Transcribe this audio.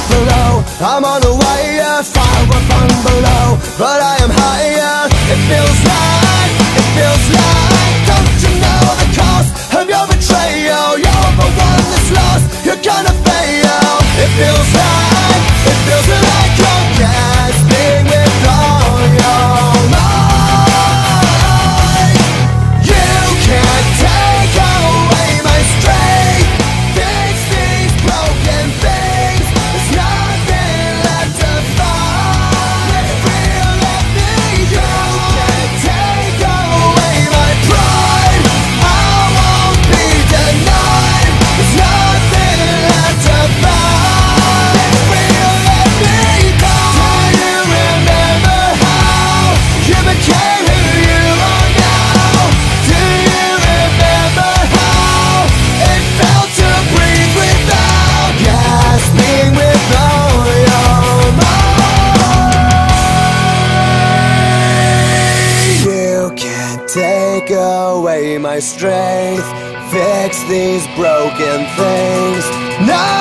below. I'm on the way, far above below, but I am higher. It feels like, don't you know the cost of your betrayal? You're the one that's lost, you're gonna fail. It feels like you're gasping with all your might. You can't take away my strength, fix these broken things. There's nothing left to fight. Real let me go. Can't take away my pride, I won't be denied. There's nothing left to fight. Real let me go. Do you remember how you became who you are now? Do you remember how it felt to breathe without gasping with all your might? You can't take away my strength, fix these broken things. No.